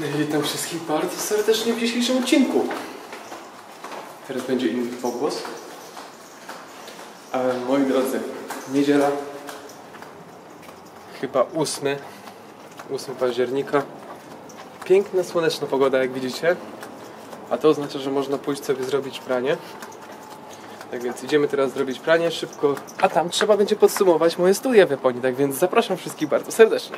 Witam wszystkich bardzo serdecznie w dzisiejszym odcinku. Teraz będzie inny pogłos. Moi drodzy, niedziela, chyba 8 października. Piękna, słoneczna pogoda, jak widzicie. A to oznacza, że można pójść sobie zrobić pranie. Tak więc idziemy teraz zrobić pranie szybko. A tam trzeba będzie podsumować moje studia w Japonii. Tak więc zapraszam wszystkich bardzo serdecznie.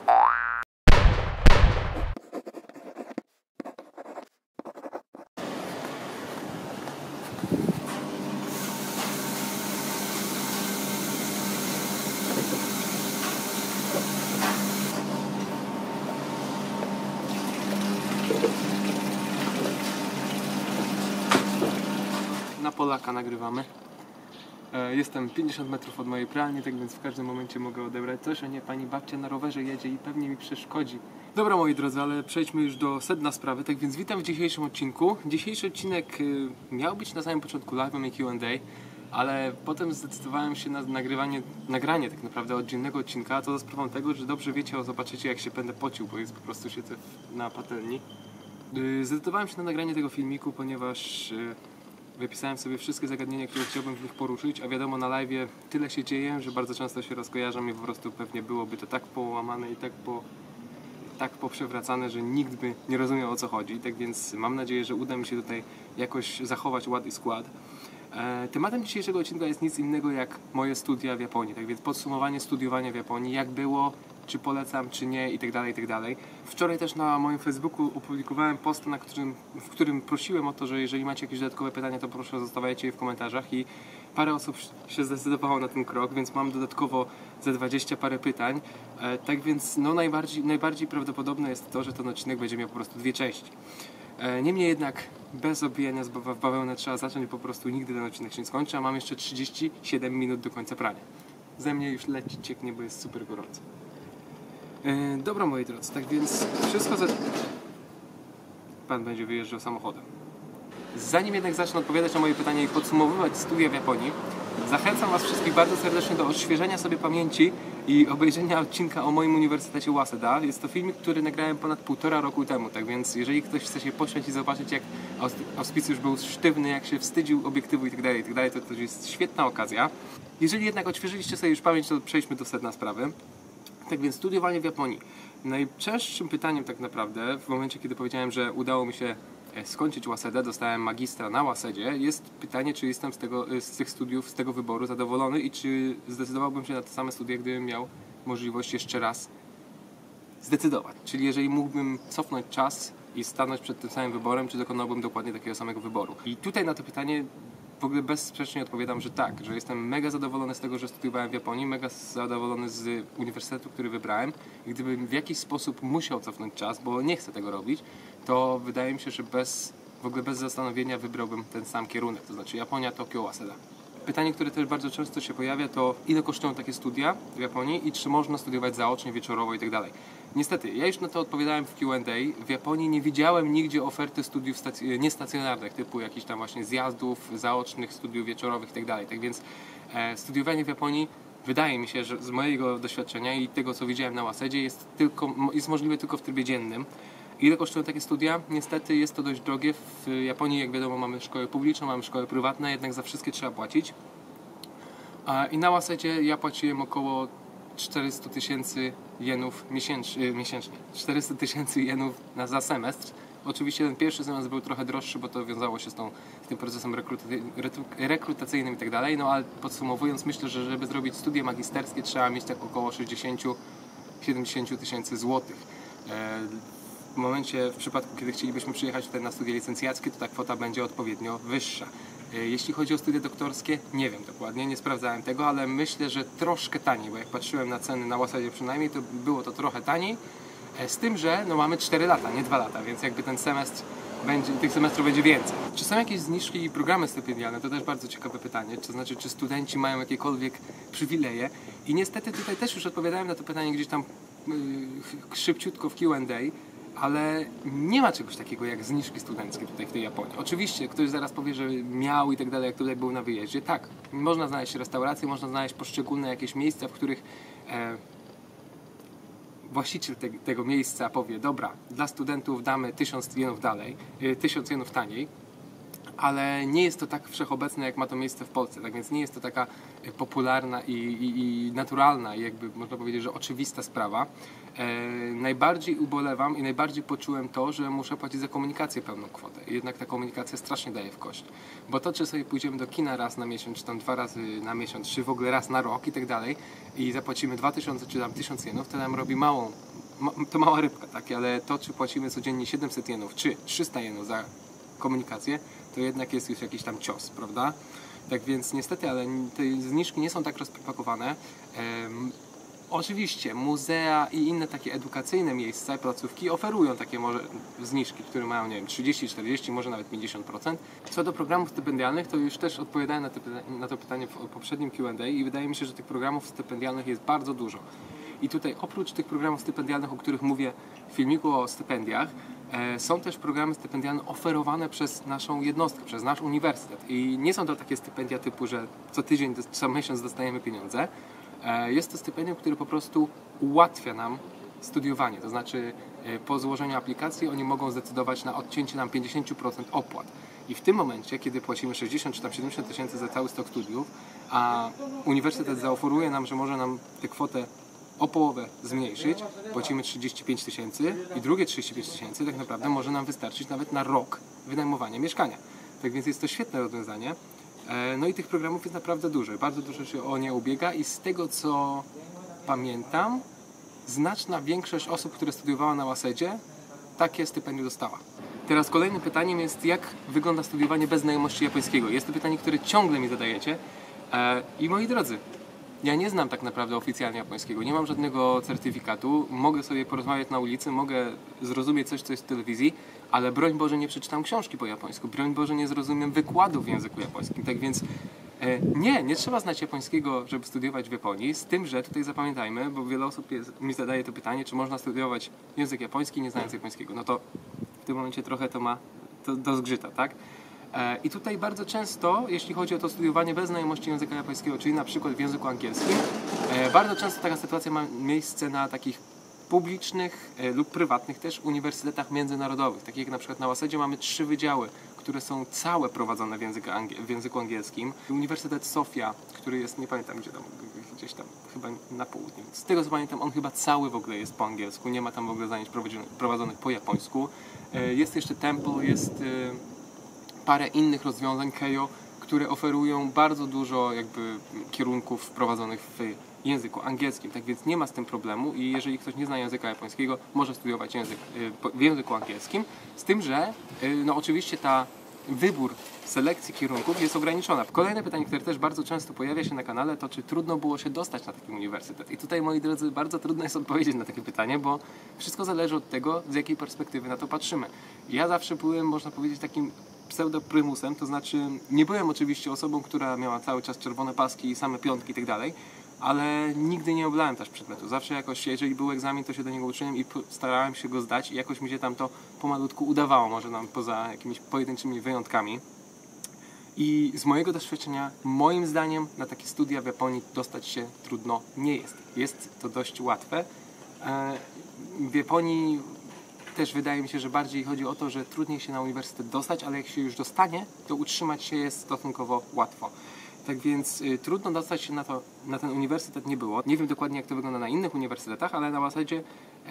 Na Polaka nagrywamy. Jestem 50 metrów od mojej pralni, tak więc w każdym momencie mogę odebrać coś, a nie pani babcia na rowerze jedzie i pewnie mi przeszkodzi. Dobra, moi drodzy, ale przejdźmy już do sedna sprawy. Tak więc witam w dzisiejszym odcinku. Dzisiejszy odcinek miał być na samym początku live'em i Q&A, ale potem zdecydowałem się na nagranie tak naprawdę oddzielnego odcinka, to za sprawą tego, że dobrze wiecie, zobaczycie, jak się będę pocił, bo jest po prostu siedzę na patelni. Zdecydowałem się na nagranie tego filmiku, ponieważ wypisałem sobie wszystkie zagadnienia, które chciałbym w nich poruszyć, a wiadomo, na live'ie tyle się dzieje, że bardzo często się rozkojarzam i po prostu pewnie byłoby to tak połamane i tak poprzewracane, że nikt by nie rozumiał, o co chodzi. Tak więc mam nadzieję, że uda mi się tutaj jakoś zachować ład i skład. Tematem dzisiejszego odcinka jest nic innego jak moje studia w Japonii. Tak więc podsumowanie studiowania w Japonii, jak było, czy polecam, czy nie, itd., itd. Wczoraj też na moim Facebooku opublikowałem post, w którym prosiłem o to, że jeżeli macie jakieś dodatkowe pytania, to proszę zostawiajcie je w komentarzach i parę osób się zdecydowało na ten krok, więc mam dodatkowo ze 20 parę pytań. Tak więc no, najbardziej prawdopodobne jest to, że ten odcinek będzie miał po prostu dwie części. Niemniej jednak bez obijania w bawełnę trzeba zacząć, po prostu nigdy ten odcinek się nie skończy, a mam jeszcze 37 minut do końca prania. Ze mnie już leci cieknie, bo jest super gorąco. Dobra, moi drodzy, tak więc wszystko Pan będzie wyjeżdżał samochodem. Zanim jednak zacznę odpowiadać na moje pytania i podsumowywać studia w Japonii, zachęcam Was wszystkich bardzo serdecznie do odświeżenia sobie pamięci i obejrzenia odcinka o moim Uniwersytecie Waseda. Jest to filmik, który nagrałem ponad 1,5 roku temu, tak więc jeżeli ktoś chce się pośmiać i zobaczyć, jak auspicjusz był sztywny, jak się wstydził obiektywu itd., to jest świetna okazja. Jeżeli jednak odświeżyliście sobie już pamięć, to przejdźmy do sedna sprawy. Tak więc studiowanie w Japonii. Najczęstszym pytaniem tak naprawdę, w momencie kiedy powiedziałem, że udało mi się skończyć Wasedę, dostałem magistra na Wasedzie, jest pytanie, czy jestem z tych studiów, z tego wyboru zadowolony i czy zdecydowałbym się na te same studia, gdybym miał możliwość jeszcze raz zdecydować. Czyli jeżeli mógłbym cofnąć czas i stanąć przed tym samym wyborem, czy dokonałbym dokładnie takiego samego wyboru. I tutaj na to pytanie w ogóle bezsprzecznie odpowiadam, że tak, że jestem mega zadowolony z tego, że studiowałem w Japonii, mega zadowolony z uniwersytetu, który wybrałem. I gdybym w jakiś sposób musiał cofnąć czas, bo nie chcę tego robić, to wydaje mi się, że w ogóle bez zastanowienia wybrałbym ten sam kierunek, to znaczy Japonia, Tokio, Waseda. Pytanie, które też bardzo często się pojawia, to ile kosztują takie studia w Japonii i czy można studiować zaocznie, wieczorowo itd. Niestety, ja już na to odpowiadałem w Q&A. W Japonii nie widziałem nigdzie oferty studiów niestacjonarnych, typu jakichś tam właśnie zjazdów, zaocznych, studiów wieczorowych itd. Tak więc studiowanie w Japonii, wydaje mi się, że z mojego doświadczenia i tego, co widziałem na Wasedzie, jest możliwe tylko w trybie dziennym. Ile kosztują takie studia? Niestety jest to dość drogie. W Japonii, jak wiadomo, mamy szkołę publiczną, mamy szkołę prywatną, jednak za wszystkie trzeba płacić. I na Wasedzie ja płaciłem około 400 000 jenów miesięcznie. 400 000 jenów za semestr. Oczywiście ten pierwszy semestr był trochę droższy, bo to wiązało się z tym procesem rekrutacyjnym i tak dalej. No ale podsumowując, myślę, że żeby zrobić studia magisterskie, trzeba mieć tak około 60-70 000 złotych. W przypadku, kiedy chcielibyśmy przyjechać tutaj na studia licencjackie, to ta kwota będzie odpowiednio wyższa. Jeśli chodzi o studia doktorskie, nie wiem dokładnie, nie sprawdzałem tego, ale myślę, że troszkę taniej, bo jak patrzyłem na ceny na Wasedzie przynajmniej, to było to trochę taniej, z tym, że no mamy 4 lata, nie 2 lata, więc jakby tych semestrów będzie więcej. Czy są jakieś zniżki i programy stypendialne? To też bardzo ciekawe pytanie, to znaczy, czy studenci mają jakiekolwiek przywileje? I niestety tutaj też już odpowiadałem na to pytanie gdzieś tam szybciutko w Q&A, ale nie ma czegoś takiego jak zniżki studenckie tutaj w tej Japonii. Oczywiście ktoś zaraz powie, że miał i tak dalej, jak tutaj był na wyjeździe. Tak, można znaleźć restauracje, można znaleźć poszczególne jakieś miejsca, w których właściciel tego miejsca powie, dobra, dla studentów damy 1000 jenów dalej, 1000 jenów taniej, ale nie jest to tak wszechobecne, jak ma to miejsce w Polsce, tak więc nie jest to taka popularna i naturalna, i jakby można powiedzieć, że oczywista sprawa. Najbardziej ubolewam i najbardziej poczułem to, że muszę płacić za komunikację pełną kwotę. Jednak ta komunikacja strasznie daje w kość. Bo to, czy sobie pójdziemy do kina raz na miesiąc, czy tam 2 razy na miesiąc, czy w ogóle raz na rok i tak dalej, i zapłacimy 2000 czy tam 1000 jenów, to nam robi to mała rybka, tak? Ale to, czy płacimy codziennie 700 jenów, czy 300 jenów za komunikację, to jednak jest już jakiś tam cios, prawda? Tak więc niestety, ale te zniżki nie są tak rozpropagowane. Oczywiście muzea i inne takie edukacyjne miejsca, placówki oferują takie może zniżki, które mają, nie wiem, 30, 40, może nawet 50%. Co do programów stypendialnych, to już też odpowiadałem na to pytanie w poprzednim Q&A i wydaje mi się, że tych programów stypendialnych jest bardzo dużo. I tutaj oprócz tych programów stypendialnych, o których mówię w filmiku o stypendiach, są też programy stypendialne oferowane przez naszą jednostkę, przez nasz uniwersytet. I nie są to takie stypendia typu, że co tydzień, co miesiąc dostajemy pieniądze. Jest to stypendium, które po prostu ułatwia nam studiowanie. To znaczy po złożeniu aplikacji oni mogą zdecydować na odcięcie nam 50% opłat. I w tym momencie, kiedy płacimy 60 czy tam 70 tysięcy za cały stok studiów, a uniwersytet zaoferuje nam, że może nam tę kwotę o połowę zmniejszyć, płacimy 35 tysięcy i drugie 35 tysięcy tak naprawdę może nam wystarczyć nawet na rok wynajmowania mieszkania. Tak więc jest to świetne rozwiązanie. No i tych programów jest naprawdę dużo. Bardzo dużo się o nie ubiega i z tego co pamiętam, znaczna większość osób, które studiowała na WASED-zie, takie stypendium dostała. Teraz kolejnym pytaniem jest, jak wygląda studiowanie bez znajomości japońskiego. Jest to pytanie, które ciągle mi zadajecie. I moi drodzy, ja nie znam tak naprawdę oficjalnie japońskiego, nie mam żadnego certyfikatu, mogę sobie porozmawiać na ulicy, mogę zrozumieć coś, co jest w telewizji, ale broń Boże nie przeczytam książki po japońsku, broń Boże nie zrozumiem wykładów w języku japońskim, tak więc nie trzeba znać japońskiego, żeby studiować w Japonii, z tym, że tutaj zapamiętajmy, bo wiele osób mi zadaje to pytanie, czy można studiować język japoński nie znając japońskiego, no to w tym momencie trochę to zgrzyta, tak? I tutaj bardzo często, jeśli chodzi o to studiowanie bez znajomości języka japońskiego, czyli na przykład w języku angielskim, bardzo często taka sytuacja ma miejsce na takich publicznych lub prywatnych też uniwersytetach międzynarodowych. Takich jak na przykład na WASED-zie mamy 3 wydziały, które są całe prowadzone w języku angielskim. Uniwersytet Sofia, który jest, nie pamiętam gdzieś tam chyba na południu. Z tego co pamiętam, on chyba cały w ogóle jest po angielsku, nie ma tam w ogóle zajęć prowadzonych po japońsku. Jest jeszcze Temple, jest parę innych rozwiązań Keio, które oferują bardzo dużo jakby kierunków wprowadzonych w języku angielskim, tak więc nie ma z tym problemu i jeżeli ktoś nie zna języka japońskiego, może studiować w języku angielskim, z tym, że no oczywiście wybór selekcji kierunków jest ograniczona. Kolejne pytanie, które też bardzo często pojawia się na kanale, to czy trudno było się dostać na taki uniwersytet. I tutaj, moi drodzy, bardzo trudno jest odpowiedzieć na takie pytanie, bo wszystko zależy od tego, z jakiej perspektywy na to patrzymy. Ja zawsze byłem, można powiedzieć, takim pseudoprymusem, to znaczy nie byłem oczywiście osobą, która miała cały czas czerwone paski i same piątki i tak dalej, ale nigdy nie oblałem też przedmiotu. Zawsze jakoś, jeżeli był egzamin, to się do niego uczyłem i starałem się go zdać i jakoś mi się tam to pomalutku udawało, może nam poza jakimiś pojedynczymi wyjątkami. I z mojego doświadczenia, moim zdaniem, na takie studia w Japonii dostać się trudno nie jest. Jest to dość łatwe. W Japonii też wydaje mi się, że bardziej chodzi o to, że trudniej się na uniwersytet dostać, ale jak się już dostanie, to utrzymać się jest stosunkowo łatwo. Tak więc trudno dostać się na ten uniwersytet nie było. Nie wiem dokładnie, jak to wygląda na innych uniwersytetach, ale na WASED-zie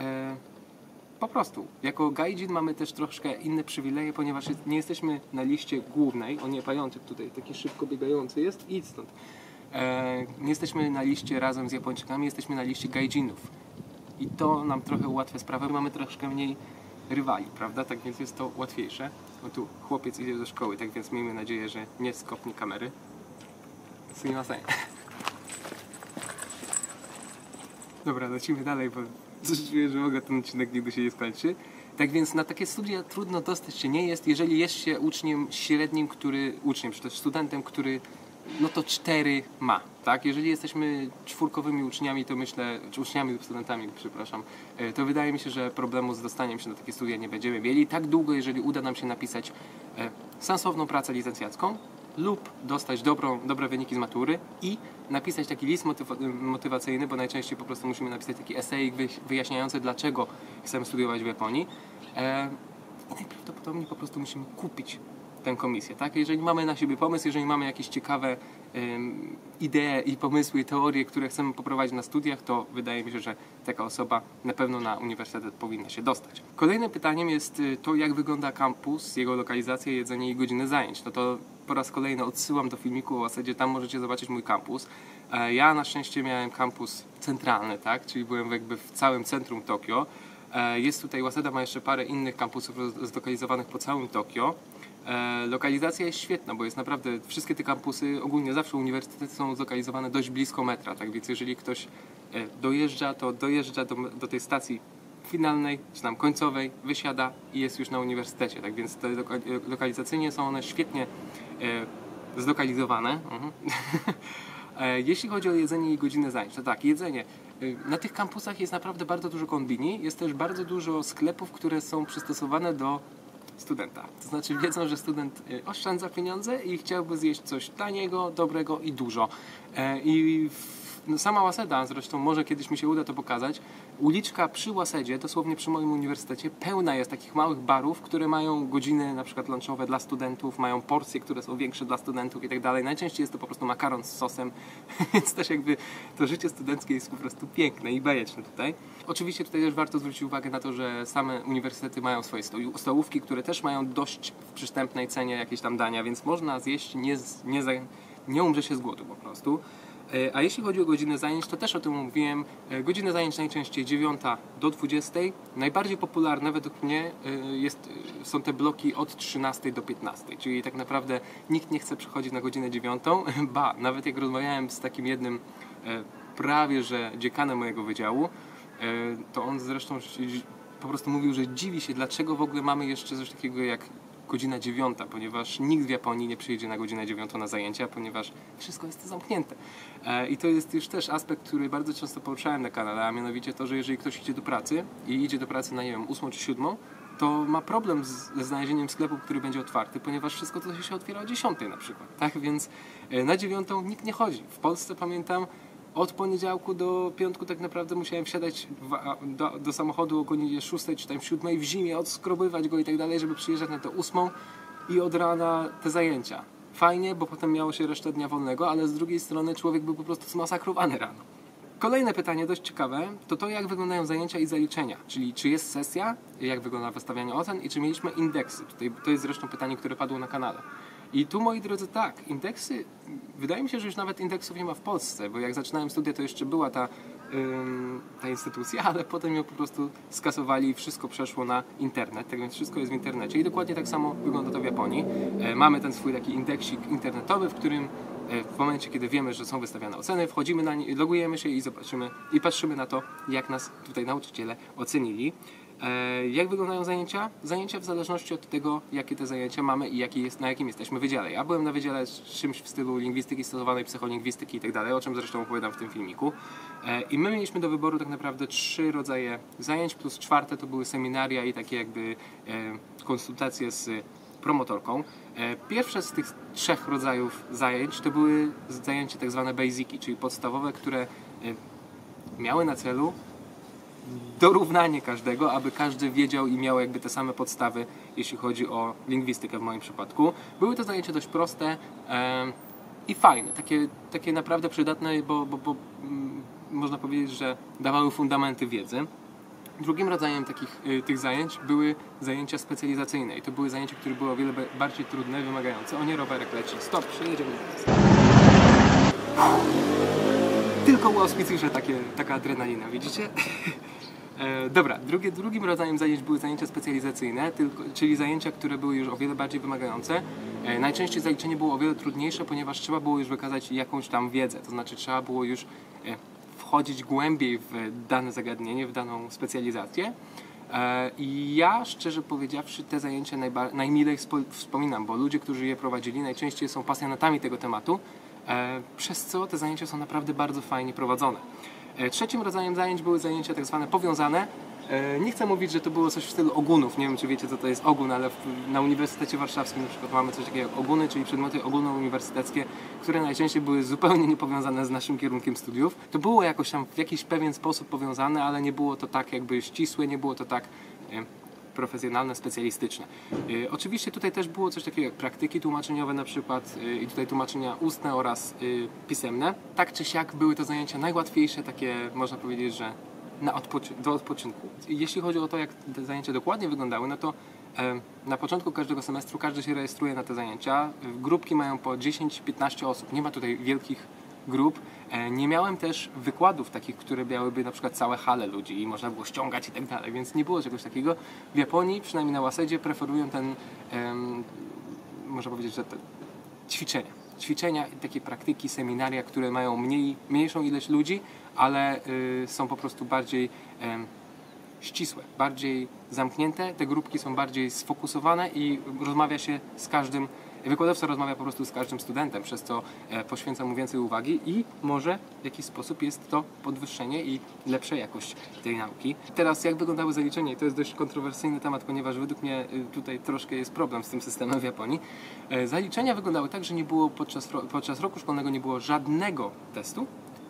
po prostu. Jako gaijin mamy też troszkę inne przywileje, ponieważ nie jesteśmy na liście głównej. O nie, pajączek tutaj taki szybko biegający jest. Idź stąd. Nie jesteśmy na liście razem z Japończykami, jesteśmy na liście gaijinów. I to nam trochę ułatwia sprawę. Mamy troszkę mniej rywali, prawda? Tak więc jest to łatwiejsze. O tu chłopiec idzie do szkoły, tak więc miejmy nadzieję, że nie skopnie kamery. Sumimasen. Dobra, lecimy dalej, bo czuję, że w ogóle ten odcinek nigdy się nie skończy. Tak więc na takie studia trudno dostać się nie jest, jeżeli jest się uczniem średnim, czy też studentem, który no to 4 ma, tak? Jeżeli jesteśmy czwórkowymi uczniami, to myślę, czy uczniami lub studentami, przepraszam, to wydaje mi się, że problemu z dostaniem się na takie studia nie będziemy mieli. Tak długo, jeżeli uda nam się napisać sensowną pracę licencjacką, lub dostać dobre wyniki z matury i napisać taki list motywacyjny, bo najczęściej po prostu musimy napisać taki esejik wyjaśniający, dlaczego chcemy studiować w Japonii. I najprawdopodobniej po prostu musimy kupić tę komisję, tak? Jeżeli mamy na siebie pomysł, jeżeli mamy jakieś ciekawe idee i pomysły i teorie, które chcemy poprowadzić na studiach, to wydaje mi się, że taka osoba na pewno na uniwersytet powinna się dostać. Kolejnym pytaniem jest to, jak wygląda kampus, jego lokalizacja, jedzenie i godziny zajęć. No to po raz kolejny odsyłam do filmiku o Wasedzie, tam możecie zobaczyć mój kampus. Ja na szczęście miałem kampus centralny, tak? Czyli byłem jakby w całym centrum Tokio. Jest tutaj, Waseda ma jeszcze parę innych kampusów zlokalizowanych po całym Tokio. Lokalizacja jest świetna, bo jest naprawdę, wszystkie te kampusy, ogólnie zawsze uniwersytety są zlokalizowane dość blisko metra, tak więc jeżeli ktoś dojeżdża, to dojeżdża do tej stacji finalnej, czy tam końcowej, wysiada i jest już na uniwersytecie, tak więc te lokalizacyjnie są one świetnie zlokalizowane. Jeśli chodzi o jedzenie i godziny zajęć, to tak, jedzenie. Na tych kampusach jest naprawdę bardzo dużo kombini, jest też bardzo dużo sklepów, które są przystosowane do studenta. To znaczy wiedzą, że student oszczędza pieniądze i chciałby zjeść coś taniego, dobrego i dużo. Sama Waseda, zresztą może kiedyś mi się uda to pokazać, uliczka przy Wasedzie, dosłownie przy moim uniwersytecie, pełna jest takich małych barów, które mają godziny na przykład lunchowe dla studentów, mają porcje, które są większe dla studentów i tak dalej. Najczęściej jest to po prostu makaron z sosem, więc też jakby to życie studenckie jest po prostu piękne i bajeczne tutaj. Oczywiście tutaj też warto zwrócić uwagę na to, że same uniwersytety mają swoje stołówki, które też mają dość w przystępnej cenie jakieś tam dania, więc można zjeść, nie umrze się z głodu po prostu. A jeśli chodzi o godziny zajęć, to też o tym mówiłem. Godziny zajęć najczęściej 9 do 20. Najbardziej popularne według mnie są te bloki od 13 do 15. Czyli tak naprawdę nikt nie chce przychodzić na godzinę 9. Ba, nawet jak rozmawiałem z takim jednym prawie że dziekanem mojego wydziału, to on zresztą po prostu mówił, że dziwi się, dlaczego w ogóle mamy jeszcze coś takiego jak godzina 9, ponieważ nikt w Japonii nie przyjdzie na godzinę 9 na zajęcia, ponieważ wszystko jest zamknięte. I to jest już też aspekt, który bardzo często poruszałem na kanale, a mianowicie to, że jeżeli ktoś idzie do pracy i idzie do pracy na, nie wiem, 8 czy 7, to ma problem ze znalezieniem sklepu, który będzie otwarty, ponieważ wszystko to się otwiera o 10 na przykład. Tak więc na 9 nikt nie chodzi. W Polsce pamiętam, od poniedziałku do piątku tak naprawdę musiałem wsiadać do samochodu o godzinie 6 czy tam 7 w zimie, odskrobywać go i tak dalej, żeby przyjeżdżać na tę 8 i od rana te zajęcia. Fajnie, bo potem miało się resztę dnia wolnego, ale z drugiej strony człowiek był po prostu zmasakrowany rano. Kolejne pytanie, dość ciekawe, to jak wyglądają zajęcia i zaliczenia, czyli czy jest sesja, jak wygląda wystawianie ocen i czy mieliśmy indeksy. To jest zresztą pytanie, które padło na kanale. I tu, moi drodzy, tak, indeksy, wydaje mi się, że już nawet indeksów nie ma w Polsce, bo jak zaczynałem studia, to jeszcze była ta instytucja, ale potem ją po prostu skasowali i wszystko przeszło na internet, tak więc wszystko jest w internecie i dokładnie tak samo wygląda to w Japonii. Mamy ten swój taki indeksik internetowy, w którym w momencie, kiedy wiemy, że są wystawiane oceny, wchodzimy na nie, logujemy się i zobaczymy i patrzymy na to, jak nas tutaj nauczyciele ocenili. Jak wyglądają zajęcia? Zajęcia w zależności od tego, jakie te zajęcia mamy i na jakim jesteśmy wydziale. Ja byłem na wydziale z czymś w stylu lingwistyki stosowanej, psycholingwistyki i tak dalej, o czym zresztą opowiadam w tym filmiku. I my mieliśmy do wyboru tak naprawdę 3 rodzaje zajęć, plus 4 to były seminaria i takie jakby konsultacje z promotorką. Pierwsze z tych 3 rodzajów zajęć to były zajęcia tak zwane basiki, czyli podstawowe, które miały na celu dorównanie każdego, aby każdy wiedział i miał jakby te same podstawy, jeśli chodzi o lingwistykę w moim przypadku. Były to zajęcia dość proste i fajne, takie naprawdę przydatne, bo można powiedzieć, że dawały fundamenty wiedzy. Drugim rodzajem tych zajęć były zajęcia specjalizacyjne i to były zajęcia, które były o wiele bardziej trudne, wymagające. O nie, rowerek leci. Stop, przejedziemy. Tylko u auspicjusza taka adrenalina, widzicie? Dobra, drugim rodzajem zajęć były zajęcia specjalizacyjne, czyli zajęcia, które były już o wiele bardziej wymagające. Najczęściej zaliczenie było o wiele trudniejsze, ponieważ trzeba było już wykazać jakąś tam wiedzę, to znaczy trzeba było już wchodzić głębiej w dane zagadnienie, w daną specjalizację. I ja, szczerze powiedziawszy, te zajęcia najmilej wspominam, bo ludzie, którzy je prowadzili, najczęściej są pasjonatami tego tematu, przez co te zajęcia są naprawdę bardzo fajnie prowadzone. Trzecim rodzajem zajęć były zajęcia tak zwane powiązane, Nie chcę mówić, że to było coś w stylu ogunów. Nie wiem, czy wiecie, co to jest ogun, ale na Uniwersytecie Warszawskim na przykład mamy coś takiego jak oguny, czyli przedmioty ogólnouniwersyteckie, które najczęściej były zupełnie niepowiązane z naszym kierunkiem studiów. To było jakoś tam w jakiś pewien sposób powiązane, ale nie było to tak jakby ścisłe, nie było to tak profesjonalne, specjalistyczne. Oczywiście tutaj też było coś takiego jak praktyki tłumaczeniowe na przykład i tutaj tłumaczenia ustne oraz pisemne. Tak czy siak były to zajęcia najłatwiejsze, takie można powiedzieć, że do odpoczynku. Jeśli chodzi o to, jak te zajęcia dokładnie wyglądały, no to na początku każdego semestru każdy się rejestruje na te zajęcia. Grupki mają po 10-15 osób. Nie ma tutaj wielkich grup. Nie miałem też wykładów takich, które miałyby na przykład całe hale ludzi i można było ściągać i tak dalej, więc nie było czegoś takiego. W Japonii, przynajmniej na Wasedzie, preferują można powiedzieć, że te ćwiczenia i takie praktyki, seminaria, które mają mniejszą ilość ludzi, ale są po prostu bardziej ścisłe, bardziej zamknięte, te grupki są bardziej sfokusowane i rozmawia się z każdym, wykładowca rozmawia po prostu z każdym studentem, przez co poświęca mu więcej uwagi i może w jakiś sposób jest to podwyższenie i lepsza jakość tej nauki. Teraz jak wyglądały zaliczenia? I to jest dość kontrowersyjny temat, ponieważ według mnie tutaj troszkę jest problem z tym systemem w Japonii. Zaliczenia wyglądały tak, że nie było podczas roku szkolnego nie było żadnego testu.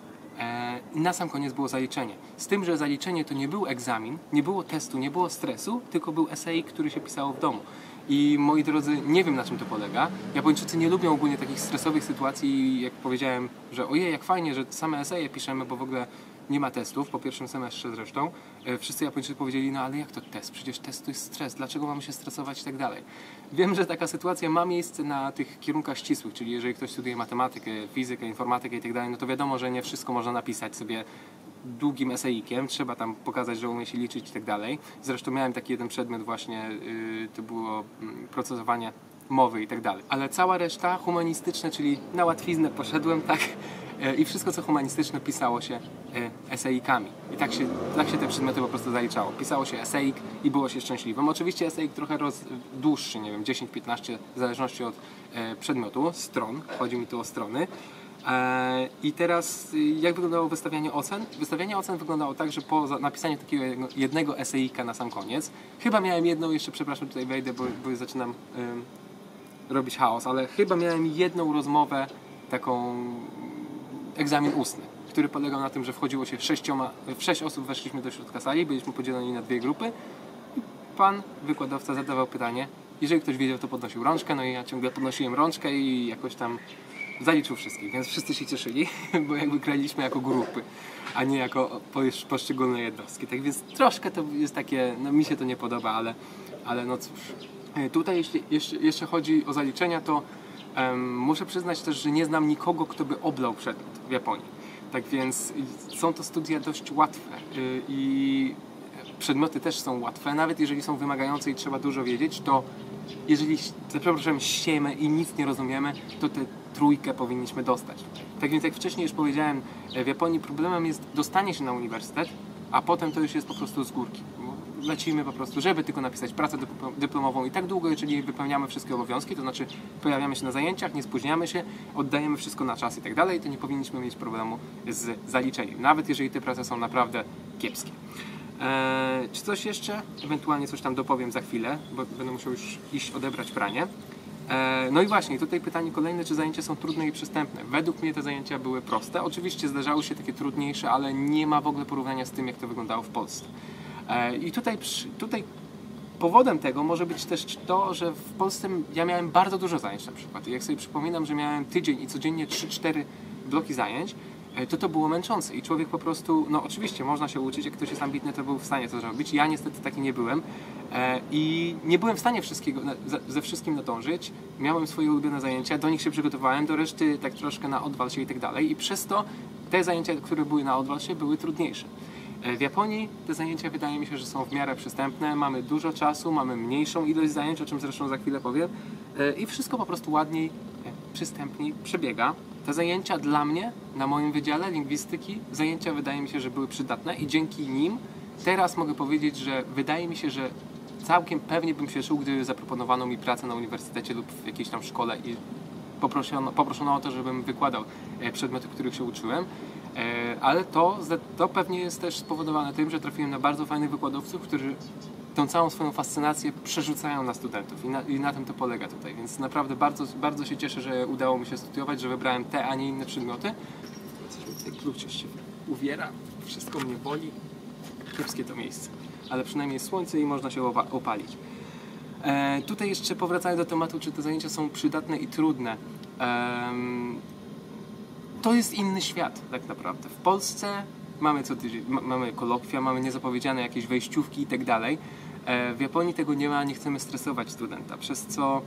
I na sam koniec było zaliczenie. Z tym, że zaliczenie to nie był egzamin, nie było testu, nie było stresu, tylko był esej, który się pisało w domu. I moi drodzy, nie wiem, na czym to polega. Japończycy nie lubią ogólnie takich stresowych sytuacji i jak powiedziałem, że ojej, jak fajnie, że same eseje piszemy, bo w ogóle nie ma testów, po pierwszym semestrze zresztą. Wszyscy Japończycy powiedzieli, no ale jak to test? Przecież test to jest stres, dlaczego mamy się stresować i tak dalej. Wiem, że taka sytuacja ma miejsce na tych kierunkach ścisłych, czyli jeżeli ktoś studiuje matematykę, fizykę, informatykę i tak dalej, no to wiadomo, że nie wszystko można napisać sobie długim eseikiem, trzeba tam pokazać, że umie się liczyć i tak dalej. Zresztą miałem taki jeden przedmiot właśnie, to było procesowanie mowy i tak dalej. Ale cała reszta humanistyczne, czyli na łatwiznę poszedłem, tak? I wszystko, co humanistyczne, pisało się eseikami. I tak się te przedmioty po prostu zaliczało. Pisało się eseik i było się szczęśliwym. Oczywiście eseik trochę dłuższy, nie wiem, 10-15, w zależności od przedmiotu, stron. Chodzi mi tu o strony. I teraz jak wyglądało wystawianie ocen? Wystawianie ocen wyglądało tak, że po napisaniu takiego jednego eseika na sam koniec, chyba miałem jedną, jeszcze przepraszam, tutaj wejdę, bo zaczynam robić chaos, ale chyba miałem jedną rozmowę, taką egzamin ustny, który polegał na tym, że wchodziło się 6 osób, weszliśmy do środka sali, byliśmy podzieleni na 2 grupy i pan wykładowca zadawał pytanie, jeżeli ktoś wiedział, to podnosił rączkę, no i ja ciągle podnosiłem rączkę i jakoś tam zaliczył wszystkich, więc wszyscy się cieszyli, bo jakby graliśmy jako grupy, a nie jako poszczególne jednostki. Tak więc troszkę to jest takie, no mi się to nie podoba, ale no cóż. Tutaj jeśli jeszcze chodzi o zaliczenia, to muszę przyznać też, że nie znam nikogo, kto by oblał przedmiot w Japonii. Tak więc są to studia dość łatwe i przedmioty też są łatwe, nawet jeżeli są wymagające i trzeba dużo wiedzieć, to jeżeli, za przeproszeniem, siejemy i nic nie rozumiemy, to tę trójkę powinniśmy dostać. Tak więc jak wcześniej już powiedziałem, w Japonii problemem jest dostanie się na uniwersytet, a potem to już jest po prostu z górki. Lecimy po prostu, żeby tylko napisać pracę dyplomową i tak długo, jeżeli wypełniamy wszystkie obowiązki, to znaczy pojawiamy się na zajęciach, nie spóźniamy się, oddajemy wszystko na czas i tak dalej, to nie powinniśmy mieć problemu z zaliczeniem, nawet jeżeli te prace są naprawdę kiepskie. Czy coś jeszcze? Ewentualnie coś tam dopowiem za chwilę, bo będę musiał już iść odebrać pranie. No i właśnie, tutaj pytanie kolejne, czy zajęcia są trudne i przystępne. Według mnie te zajęcia były proste. Oczywiście zdarzały się takie trudniejsze, ale nie ma w ogóle porównania z tym, jak to wyglądało w Polsce. I tutaj powodem tego może być też to, że w Polsce ja miałem bardzo dużo zajęć na przykład. I jak sobie przypominam, że miałem tydzień i codziennie 3-4 bloki zajęć, to było męczące i człowiek po prostu, no oczywiście można się uczyć, jak ktoś jest ambitny, to był w stanie to zrobić. Ja niestety taki nie byłem i nie byłem w stanie ze wszystkim nadążyć. Miałem swoje ulubione zajęcia, do nich się przygotowałem, do reszty tak troszkę na odwal się i tak dalej i przez to te zajęcia, które były na odwal się, były trudniejsze. W Japonii te zajęcia wydaje mi się, że są w miarę przystępne, mamy dużo czasu, mamy mniejszą ilość zajęć, o czym zresztą za chwilę powiem i wszystko po prostu ładniej, przystępniej przebiega. Te zajęcia dla mnie, na moim wydziale lingwistyki, zajęcia wydaje mi się, że były przydatne i dzięki nim teraz mogę powiedzieć, że wydaje mi się, że całkiem pewnie bym się czuł, gdyby zaproponowano mi pracę na uniwersytecie lub w jakiejś tam szkole i poproszono o to, żebym wykładał przedmioty, których się uczyłem. Ale to pewnie jest też spowodowane tym, że trafiłem na bardzo fajnych wykładowców, którzy tą całą swoją fascynację przerzucają na studentów i na tym to polega tutaj, więc naprawdę bardzo, bardzo się cieszę, że udało mi się studiować, że wybrałem te, a nie inne przedmioty. Coś mi tutaj klucz się uwiera, wszystko mnie boli, kiepskie to miejsce, ale przynajmniej jest słońce i można się opalić. Tutaj jeszcze powracając do tematu, czy te zajęcia są przydatne i trudne. To jest inny świat tak naprawdę. W Polsce mamy co tydzień, mamy kolokwia, mamy niezapowiedziane jakieś wejściówki i tak dalej. W Japonii tego nie ma, nie chcemy stresować studenta, przez co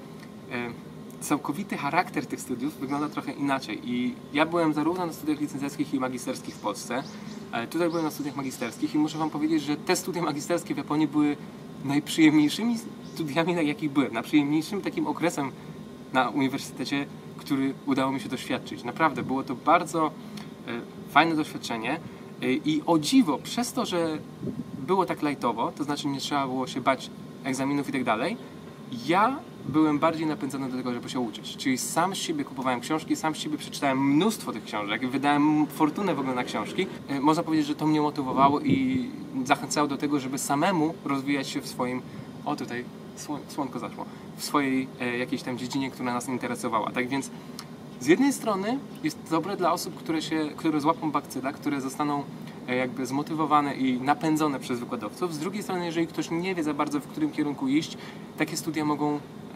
całkowity charakter tych studiów wygląda trochę inaczej. I ja byłem zarówno na studiach licencjackich i magisterskich w Polsce, tutaj byłem na studiach magisterskich i muszę wam powiedzieć, że te studia magisterskie w Japonii były najprzyjemniejszymi studiami, na jakich byłem. Najprzyjemniejszym takim okresem na uniwersytecie, który udało mi się doświadczyć. Naprawdę, było to bardzo fajne doświadczenie i o dziwo, przez to, że było tak lajtowo, to znaczy nie trzeba było się bać egzaminów i tak dalej, ja byłem bardziej napędzony do tego, żeby się uczyć. Czyli sam z siebie kupowałem książki, sam z siebie przeczytałem mnóstwo tych książek, wydałem fortunę w ogóle na książki. Można powiedzieć, że to mnie motywowało i zachęcało do tego, żeby samemu rozwijać się w swoim... O, tutaj słonko zaszło. W swojej jakiejś tam dziedzinie, która nas interesowała. Tak więc z jednej strony jest dobre dla osób, które złapią bakcyla, które zostaną jakby zmotywowane i napędzone przez wykładowców. Z drugiej strony, jeżeli ktoś nie wie za bardzo, w którym kierunku iść, takie studia mogą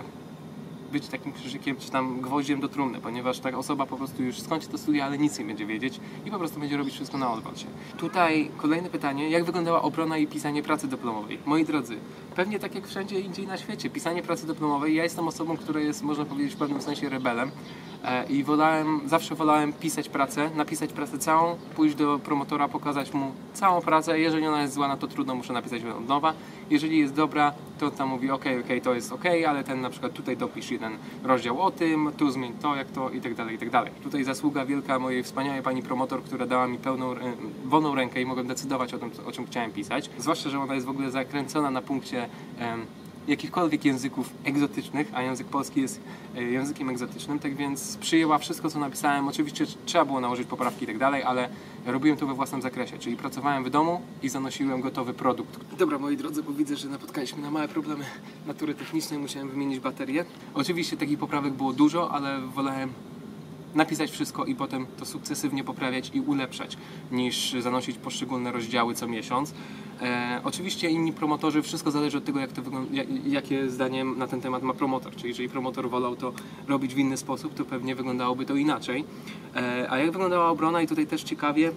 być takim krzyżykiem czy tam gwoździem do trumny, ponieważ ta osoba po prostu już skończy to studia, ale nic nie będzie wiedzieć i po prostu będzie robić wszystko na odwrocie. Tutaj kolejne pytanie, jak wyglądała obrona i pisanie pracy dyplomowej? Moi drodzy, pewnie tak jak wszędzie indziej na świecie, pisanie pracy dyplomowej, ja jestem osobą, która jest, można powiedzieć, w pewnym sensie rebelem i zawsze wolałem pisać pracę, napisać pracę całą, pójść do promotora, pokazać mu całą pracę, jeżeli ona jest zła, no to trudno, muszę napisać ją od nowa. Jeżeli jest dobra, to tam mówi ok, to jest ok, ale ten na przykład tutaj dopisz jeden rozdział o tym, tu zmień to, jak to i tak dalej, i tak dalej. Tutaj zasługa wielka mojej wspaniałej pani promotor, która dała mi wolną rękę i mogłem decydować o tym, o czym chciałem pisać. Zwłaszcza, że ona jest w ogóle zakręcona na punkcie jakichkolwiek języków egzotycznych, a język polski jest językiem egzotycznym, tak więc przyjęła wszystko, co napisałem. Oczywiście trzeba było nałożyć poprawki i tak dalej, ale robiłem to we własnym zakresie, czyli pracowałem w domu i zanosiłem gotowy produkt. Dobra, moi drodzy, bo widzę, że napotkaliśmy na małe problemy natury technicznej, musiałem wymienić baterię. Oczywiście takich poprawek było dużo, ale wolałem napisać wszystko i potem to sukcesywnie poprawiać i ulepszać, niż zanosić poszczególne rozdziały co miesiąc. Oczywiście inni promotorzy, wszystko zależy od tego, jakie zdanie na ten temat ma promotor. Czyli jeżeli promotor wolał to robić w inny sposób, to pewnie wyglądałoby to inaczej. A jak wyglądała obrona? I tutaj też ciekawie,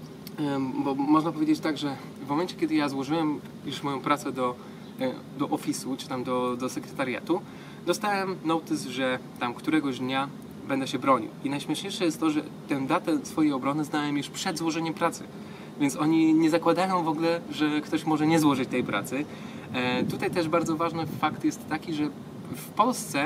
bo można powiedzieć tak, że w momencie, kiedy ja złożyłem już moją pracę do ofisu, czy tam do sekretariatu, dostałem notyce, że tam któregoś dnia będę się bronił. I najśmieszniejsze jest to, że tę datę swojej obrony znałem już przed złożeniem pracy. Więc oni nie zakładają w ogóle, że ktoś może nie złożyć tej pracy. Tutaj też bardzo ważny fakt jest taki, że w Polsce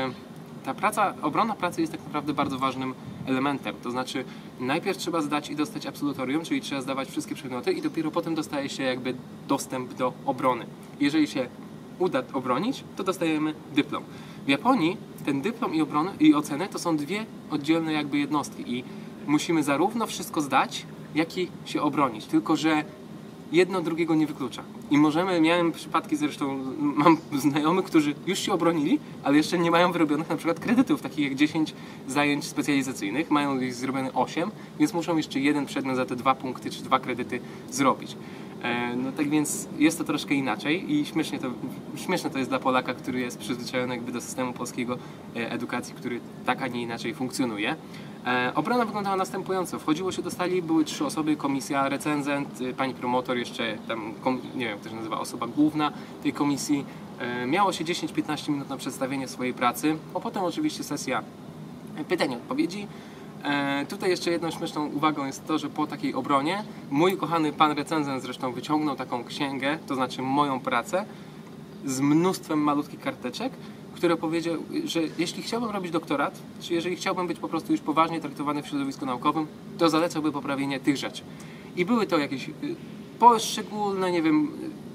obrona pracy jest tak naprawdę bardzo ważnym elementem. To znaczy najpierw trzeba zdać i dostać absolutorium, czyli trzeba zdawać wszystkie przedmioty i dopiero potem dostaje się jakby dostęp do obrony. Jeżeli się uda obronić, to dostajemy dyplom. W Japonii ten dyplom i ocenę to są dwie oddzielne jakby jednostki i musimy zarówno wszystko zdać, jak i się obronić. Tylko że jedno drugiego nie wyklucza. I miałem przypadki zresztą, mam znajomych, którzy już się obronili, ale jeszcze nie mają wyrobionych na przykład kredytów, takich jak 10 zajęć specjalizacyjnych, mają ich zrobione 8, więc muszą jeszcze jeden przedmiot za te 2 punkty czy 2 kredyty zrobić. No tak więc jest to troszkę inaczej i śmieszne to jest dla Polaka, który jest przyzwyczajony jakby do systemu polskiego edukacji, który tak, a nie inaczej funkcjonuje. Obrona wyglądała następująco. Wchodziło się do sali, były 3 osoby, komisja, recenzent, pani promotor, jeszcze tam, nie wiem, jak to się nazywa, osoba główna tej komisji. Miało się 10-15 minut na przedstawienie swojej pracy, a potem oczywiście sesja pytań i odpowiedzi. Tutaj jeszcze jedną śmieszną uwagą jest to, że po takiej obronie mój kochany pan recenzent zresztą wyciągnął taką księgę, to znaczy moją pracę, z mnóstwem malutkich karteczek, które powiedział, że jeśli chciałbym robić doktorat, czy jeżeli chciałbym być po prostu już poważnie traktowany w środowisku naukowym, to zalecałby poprawienie tych rzeczy. I były to jakieś poszczególne, nie wiem,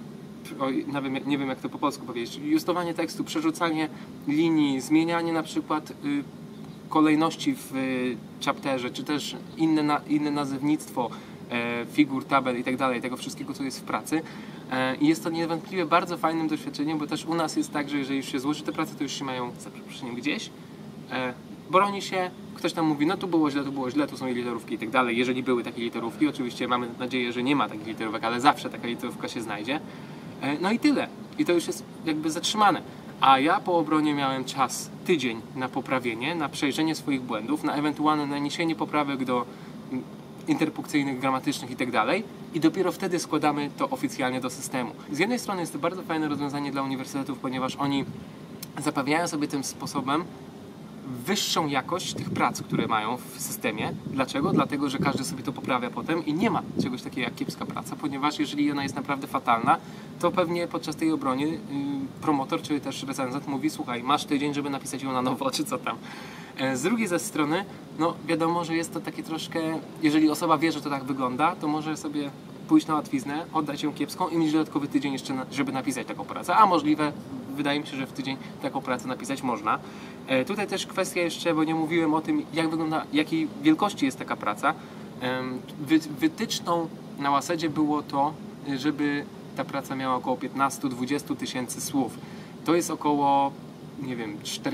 nawet nie wiem jak to po polsku powiedzieć, justowanie tekstu, przerzucanie linii, zmienianie na przykład kolejności w chapterze, czy też inne nazewnictwo figur, tabel i tak dalej, tego wszystkiego, co jest w pracy. I jest to niewątpliwie bardzo fajnym doświadczeniem, bo też u nas jest tak, że jeżeli już się złoży te prace, to już się mają, za przeproszeniem, gdzieś, broni się, ktoś tam mówi, no tu było źle, tu są literówki i tak dalej, jeżeli były takie literówki, oczywiście mamy nadzieję, że nie ma takich literówek, ale zawsze taka literówka się znajdzie. No i tyle. I to już jest jakby zatrzymane. A ja po obronie miałem czas, tydzień na poprawienie, na przejrzenie swoich błędów, na ewentualne naniesienie poprawek do interpunkcyjnych, gramatycznych i tak dalej. I dopiero wtedy składamy to oficjalnie do systemu. Z jednej strony jest to bardzo fajne rozwiązanie dla uniwersytetów, ponieważ oni zapewniają sobie tym sposobem wyższą jakość tych prac, które mają w systemie. Dlaczego? Dlatego, że każdy sobie to poprawia potem i nie ma czegoś takiego jak kiepska praca, ponieważ jeżeli ona jest naprawdę fatalna, to pewnie podczas tej obrony promotor czy też recenzent mówi, słuchaj, masz tydzień, żeby napisać ją na nowo, czy co tam. Z drugiej ze strony, no wiadomo, że jest to takie troszkę, jeżeli osoba wie, że to tak wygląda, to może sobie pójść na łatwiznę, oddać ją kiepską i mieć dodatkowy tydzień jeszcze, żeby napisać taką pracę, a możliwe, wydaje mi się, że w tydzień taką pracę napisać można. Tutaj też kwestia jeszcze, bo nie mówiłem o tym, jak wygląda, jakiej wielkości jest taka praca. Wytyczną na WASED-zie było to, żeby ta praca miała około 15-20 tysięcy słów. To jest około, nie wiem,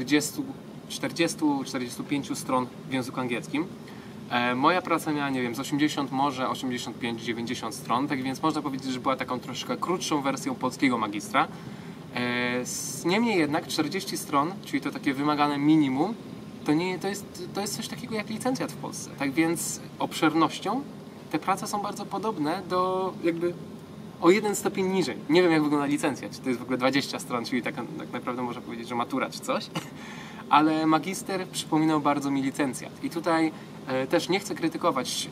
40-45 stron w języku angielskim. Moja praca miała, nie wiem, z 80, może 85-90 stron, tak więc można powiedzieć, że była taką troszkę krótszą wersją polskiego magistra. Niemniej jednak 40 stron, czyli to takie wymagane minimum, to jest coś takiego jak licencjat w Polsce. Tak więc obszernością te prace są bardzo podobne do jakby o jeden stopień niżej. Nie wiem, jak wygląda licencjat, czy to jest w ogóle 20 stron, czyli tak naprawdę można powiedzieć, że matura czy coś. Ale magister przypominał bardzo mi licencjat. I tutaj też nie chcę krytykować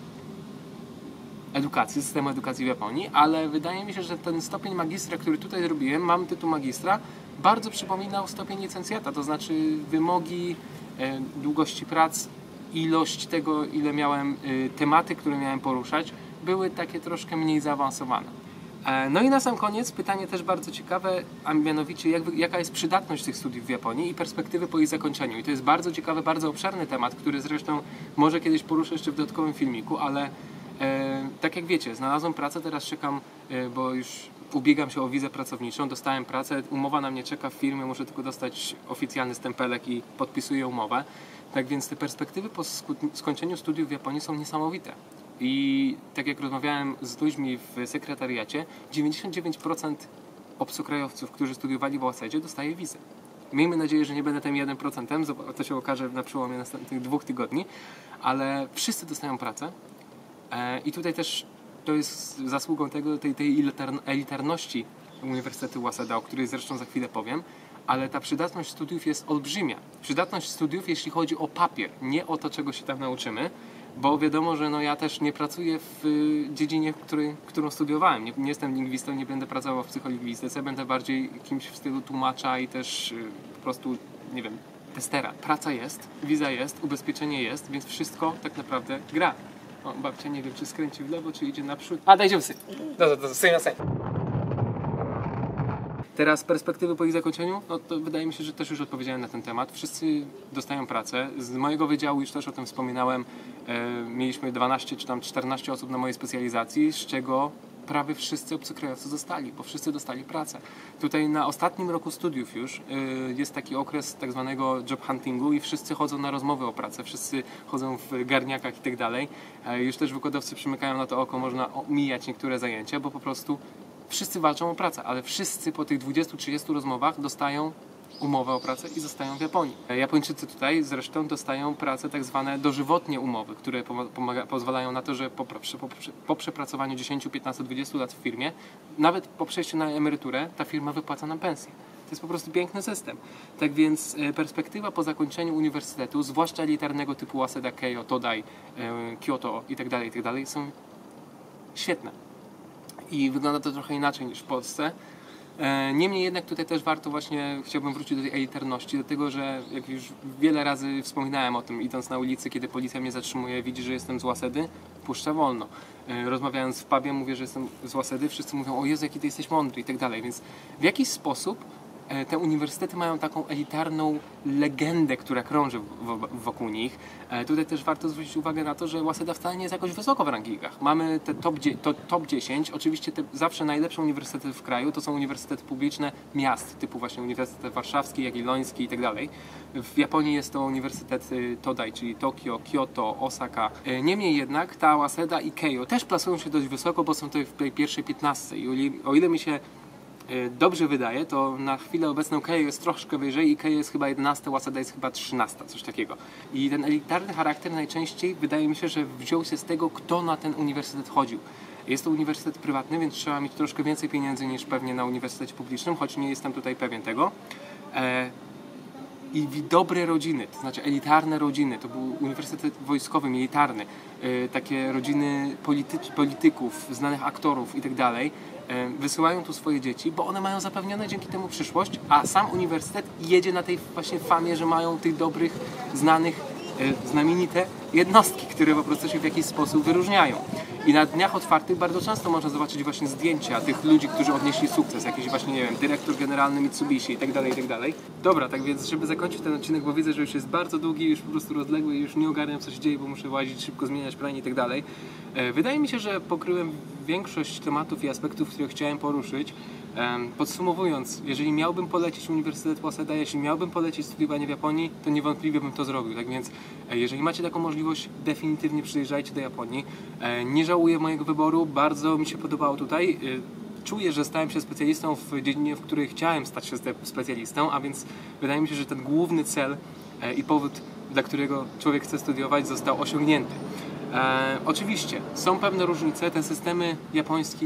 systemu edukacji w Japonii, ale wydaje mi się, że ten stopień magistra, który tutaj zrobiłem, mam tytuł magistra, bardzo przypominał stopień licencjata, to znaczy wymogi, długości prac, ilość tego, ile miałem, tematy, które miałem poruszać, były takie troszkę mniej zaawansowane. No i na sam koniec pytanie też bardzo ciekawe, a mianowicie jaka jest przydatność tych studiów w Japonii i perspektywy po ich zakończeniu. I to jest bardzo ciekawy, bardzo obszerny temat, który zresztą może kiedyś poruszę jeszcze w dodatkowym filmiku, ale tak jak wiecie, znalazłem pracę, teraz czekam, bo już ubiegam się o wizę pracowniczą, dostałem pracę, umowa na mnie czeka w firmie, muszę tylko dostać oficjalny stempelek i podpisuję umowę. Tak więc te perspektywy po skończeniu studiów w Japonii są niesamowite. I tak jak rozmawiałem z ludźmi w sekretariacie, 99% obcokrajowców, którzy studiowali w WASED-zie, dostaje wizę. Miejmy nadzieję, że nie będę tym 1%, to się okaże na przełomie następnych 2 tygodni, ale wszyscy dostają pracę. I tutaj też to jest zasługą tej elitarności Uniwersytetu Waseda, o której zresztą za chwilę powiem, ale ta przydatność studiów jest olbrzymia. Przydatność studiów, jeśli chodzi o papier, nie o to, czego się tam nauczymy, bo wiadomo, że ja też nie pracuję w dziedzinie, którą studiowałem. Nie jestem lingwistą, nie będę pracował w psycholingwistyce, będę bardziej kimś w stylu tłumacza i też po prostu, nie wiem, testera. Praca jest, wiza jest, ubezpieczenie jest, więc wszystko tak naprawdę gra. O, babcia nie wiem, czy skręci w lewo, czy idzie naprzód. Dajcie psy. Dobrze. Teraz perspektywy po ich zakończeniu, no to wydaje mi się, że też już odpowiedziałem na ten temat. Wszyscy dostają pracę. Z mojego wydziału już też o tym wspominałem. Mieliśmy 12 czy tam 14 osób na mojej specjalizacji, z czego prawie wszyscy obcokrajowcy zostali, bo wszyscy dostali pracę. Tutaj na ostatnim roku studiów już jest taki okres tak zwanego job huntingu i wszyscy chodzą na rozmowy o pracę, wszyscy chodzą w garniakach i tak dalej. Już też wykładowcy przymykają na to oko, można omijać niektóre zajęcia, bo po prostu wszyscy walczą o pracę, ale wszyscy po tych 20-30 rozmowach dostają umowę o pracę i zostają w Japonii. Japończycy tutaj zresztą dostają pracę tak zwane dożywotnie umowy, które pozwalają na to, że po przepracowaniu 10, 15, 20 lat w firmie, nawet po przejściu na emeryturę, ta firma wypłaca nam pensję. To jest po prostu piękny system. Tak więc perspektywa po zakończeniu uniwersytetu, zwłaszcza elitarnego typu Waseda, Keio, Todai, Kyoto itd., są świetne. I wygląda to trochę inaczej niż w Polsce. Niemniej jednak tutaj też warto właśnie, chciałbym wrócić do tej elitarności, dlatego że jak już wiele razy wspominałem o tym, idąc na ulicy, kiedy policja mnie zatrzymuje, widzi, że jestem z Wasedy, puszcza wolno. Rozmawiając w pubie, mówię, że jestem z Wasedy, wszyscy mówią, o Jezu, jaki ty jesteś mądry i tak dalej, więc w jakiś sposób te uniwersytety mają taką elitarną legendę, która krąży wokół nich. Tutaj też warto zwrócić uwagę na to, że Waseda wcale nie jest jakoś wysoko w rankingach. Mamy te top 10, oczywiście te zawsze najlepsze uniwersytety w kraju to są uniwersytety publiczne miast, typu właśnie Uniwersytet Warszawski, Jagielloński itd. W Japonii jest to Uniwersytet Todai, czyli Tokio, Kyoto, Osaka. Niemniej jednak ta Waseda i Keio też plasują się dość wysoko, bo są tutaj w tej pierwszej 15. I o ile mi się dobrze wydaje, to na chwilę obecną Keio jest troszkę wyżej i Keio jest chyba 11, Waseda jest chyba 13, coś takiego. I ten elitarny charakter najczęściej wydaje mi się, że wziął się z tego, kto na ten uniwersytet chodził. Jest to uniwersytet prywatny, więc trzeba mieć troszkę więcej pieniędzy niż pewnie na uniwersytecie publicznym, choć nie jestem tutaj pewien tego. I dobre rodziny, to znaczy elitarne rodziny, to był uniwersytet wojskowy, militarny, takie rodziny polityków, znanych aktorów itd. Wysyłają tu swoje dzieci, bo one mają zapewnione dzięki temu przyszłość, a sam uniwersytet jedzie na tej właśnie famie, że mają tych dobrych, znanych, znamienite jednostki, które po prostu się w jakiś sposób wyróżniają. I na dniach otwartych bardzo często można zobaczyć właśnie zdjęcia tych ludzi, którzy odnieśli sukces, jakiś właśnie, nie wiem, dyrektor generalny Mitsubishi itd. Dobra, tak więc, żeby zakończyć ten odcinek, bo widzę, że już jest bardzo długi, już po prostu rozległy, już nie ogarniam, co się dzieje, bo muszę łazić, szybko zmieniać plany itd. Wydaje mi się, że pokryłem większość tematów i aspektów, które chciałem poruszyć. Podsumowując, jeżeli miałbym polecić Uniwersytet Waseda, jeśli miałbym polecić studiowanie w Japonii, to niewątpliwie bym to zrobił. Tak więc, jeżeli macie taką możliwość, definitywnie przyjeżdżajcie do Japonii. Nie żałuję mojego wyboru, bardzo mi się podobało tutaj. Czuję, że stałem się specjalistą w dziedzinie, w której chciałem stać się specjalistą, a więc wydaje mi się, że ten główny cel i powód, dla którego człowiek chce studiować, został osiągnięty. Oczywiście są pewne różnice, te systemy japoński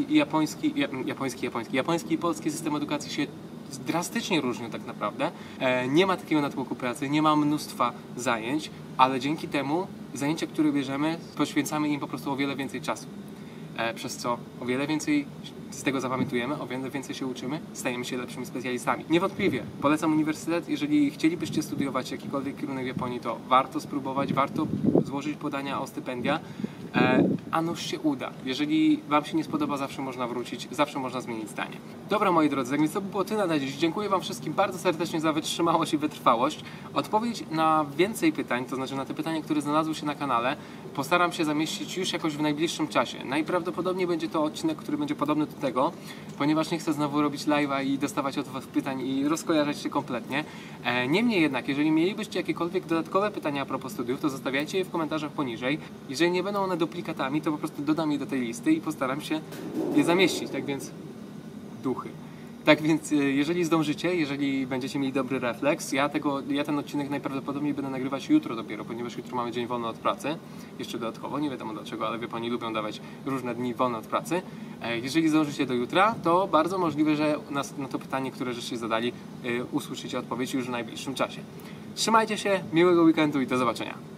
i polski system edukacji się drastycznie różnią tak naprawdę. Nie ma takiego natłoku pracy, nie ma mnóstwa zajęć, ale dzięki temu zajęcia, które bierzemy, poświęcamy im po prostu o wiele więcej czasu. Przez co o wiele więcej z tego zapamiętujemy, o wiele więcej się uczymy, stajemy się lepszymi specjalistami. Niewątpliwie polecam uniwersytet, jeżeli chcielibyście studiować jakikolwiek kierunek w Japonii, to warto spróbować, warto złożyć podania o stypendia, a nuż się uda. Jeżeli Wam się nie spodoba, zawsze można wrócić, zawsze można zmienić zdanie. Dobra, moi drodzy, tak więc to by było tyle na dziś. Dziękuję Wam wszystkim bardzo serdecznie za wytrzymałość i wytrwałość. Odpowiedź na więcej pytań, to znaczy na te pytania, które znalazły się na kanale, postaram się zamieścić już jakoś w najbliższym czasie. Najprawdopodobniej będzie to odcinek, który będzie podobny do tego, ponieważ nie chcę znowu robić live'a i dostawać od Was pytań i rozkojarzać się kompletnie. Niemniej jednak, jeżeli mielibyście jakiekolwiek dodatkowe pytania a propos studiów, to zostawiajcie je w komentarzach poniżej. Jeżeli nie będą one duplikatami, to po prostu dodam je do tej listy i postaram się je zamieścić. Tak więc duchy. Tak więc jeżeli zdążycie, jeżeli będziecie mieli dobry refleks, ja ten odcinek najprawdopodobniej będę nagrywać jutro dopiero, ponieważ jutro mamy dzień wolny od pracy. Jeszcze dodatkowo, nie wiadomo dlaczego, ale wie Pani, lubią dawać różne dni wolne od pracy. Jeżeli zdążycie do jutra, to bardzo możliwe, że na to pytanie, które żeście zadali, usłyszycie odpowiedź już w najbliższym czasie. Trzymajcie się, miłego weekendu i do zobaczenia.